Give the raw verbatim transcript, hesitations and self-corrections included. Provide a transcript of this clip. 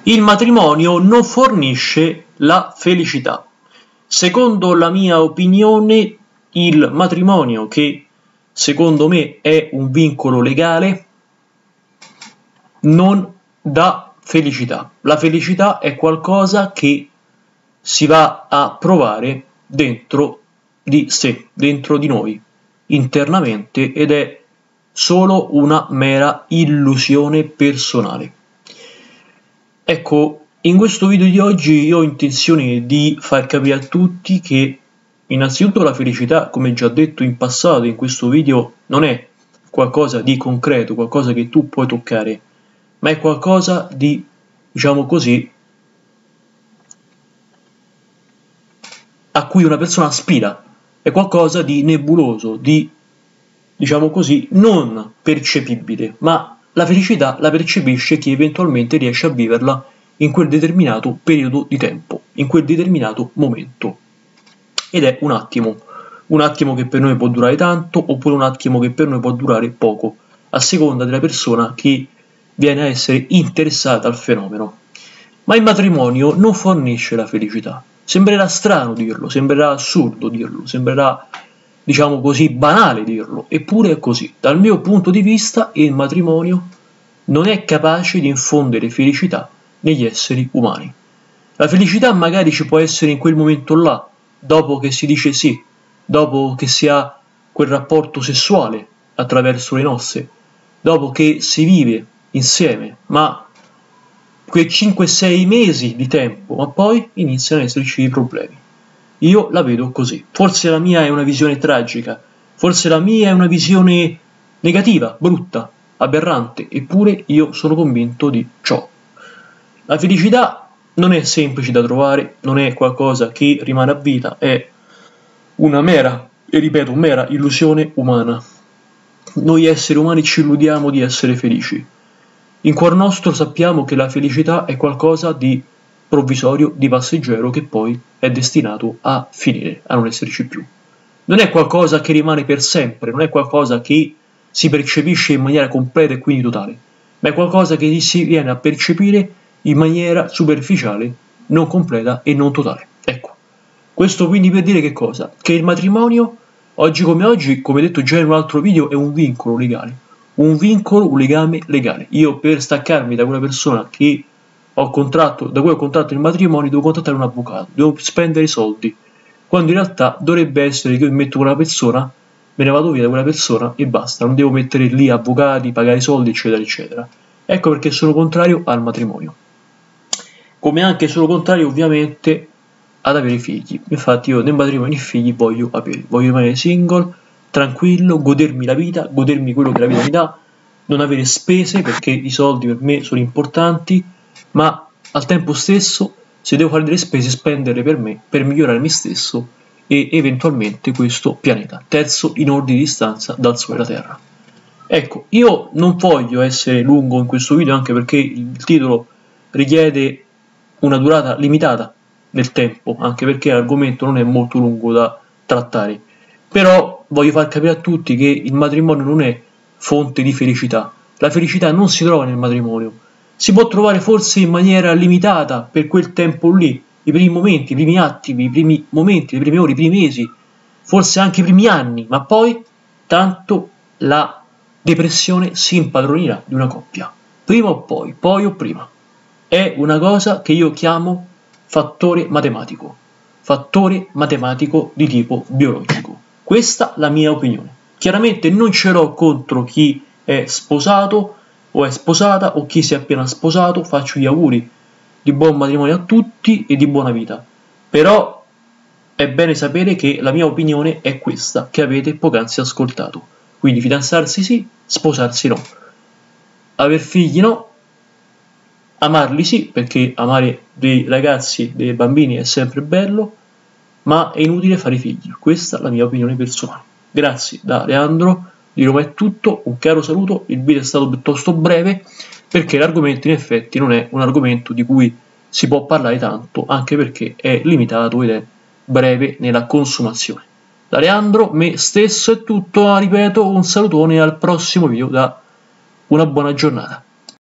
Il matrimonio non fornisce la felicità. Secondo la mia opinione, il matrimonio, che secondo me è un vincolo legale, non dà felicità. La felicità è qualcosa che si va a provare dentro di sé, dentro di noi, internamente, ed è solo una mera illusione personale. Ecco, in questo video di oggi io ho intenzione di far capire a tutti che innanzitutto la felicità, come già detto in passato in questo video, non è qualcosa di concreto, qualcosa che tu puoi toccare, ma è qualcosa di, diciamo così, a cui una persona aspira, è qualcosa di nebuloso, di, diciamo così, non percepibile, ma la felicità la percepisce chi eventualmente riesce a viverla in quel determinato periodo di tempo, in quel determinato momento. Ed è un attimo, un attimo che per noi può durare tanto, oppure un attimo che per noi può durare poco, a seconda della persona che viene a essere interessata al fenomeno. Ma il matrimonio non fornisce la felicità. Sembrerà strano dirlo, sembrerà assurdo dirlo, sembrerà, diciamo così, banale dirlo, eppure è così. Dal mio punto di vista il matrimonio non è capace di infondere felicità negli esseri umani. La felicità magari ci può essere in quel momento là, dopo che si dice sì, dopo che si ha quel rapporto sessuale attraverso le nozze, dopo che si vive insieme, ma quei cinque sei mesi di tempo, ma poi iniziano ad esserci i problemi. Io la vedo così. Forse la mia è una visione tragica, forse la mia è una visione negativa, brutta, aberrante, eppure io sono convinto di ciò. La felicità non è semplice da trovare, non è qualcosa che rimane a vita, è una mera, e ripeto, mera illusione umana. Noi esseri umani ci illudiamo di essere felici. In cuor nostro sappiamo che la felicità è qualcosa di provvisorio, di passeggero, che poi è destinato a finire, a non esserci più. Non è qualcosa che rimane per sempre, non è qualcosa che si percepisce in maniera completa e quindi totale, ma è qualcosa che si viene a percepire in maniera superficiale, non completa e non totale. Ecco, questo quindi per dire che cosa? Che il matrimonio, oggi come oggi, come detto già in un altro video, è un vincolo legale. Un vincolo, un legame legale. Io per staccarmi da quella persona che ho contratto, da cui ho contratto il matrimonio, devo contattare un avvocato, devo spendere soldi, quando in realtà dovrebbe essere che io metto quella persona, me ne vado via da quella persona e basta, non devo mettere lì avvocati, pagare soldi, eccetera, eccetera. Ecco perché sono contrario al matrimonio. Come anche sono contrario ovviamente ad avere figli. Infatti io nel matrimonio e figli voglio avere, voglio rimanere single, tranquillo, godermi la vita, godermi quello che la vita mi dà, non avere spese perché i soldi per me sono importanti, ma al tempo stesso se devo fare delle spese spenderle per me, per migliorare me stesso e eventualmente questo pianeta, terzo in ordine di distanza dal Sole e la Terra. Ecco, io non voglio essere lungo in questo video anche perché il titolo richiede una durata limitata nel tempo, anche perché l'argomento non è molto lungo da trattare, però voglio far capire a tutti che il matrimonio non è fonte di felicità. La felicità non si trova nel matrimonio, si può trovare forse in maniera limitata per quel tempo lì, i primi momenti, i primi attimi, i primi momenti, le prime ore, i primi mesi, forse anche i primi anni, ma poi tanto la depressione si impadronirà di una coppia, prima o poi, poi o prima. È una cosa che io chiamo fattore matematico, fattore matematico di tipo biologico. Questa è la mia opinione. Chiaramente non ce l'ho contro chi è sposato o è sposata o chi si è appena sposato, faccio gli auguri di buon matrimonio a tutti e di buona vita, però è bene sapere che la mia opinione è questa che avete poc'anzi ascoltato, quindi fidanzarsi sì, sposarsi no, aver figli no, amarli sì, perché amare dei ragazzi, dei bambini è sempre bello, ma è inutile fare figli. Questa è la mia opinione personale. Grazie da Leandro, di Roma è tutto, un caro saluto, il video è stato piuttosto breve, perché l'argomento in effetti non è un argomento di cui si può parlare tanto, anche perché è limitato ed è breve nella consumazione. Da Leandro, me stesso è tutto, ripeto, un salutone al prossimo video, da una buona giornata.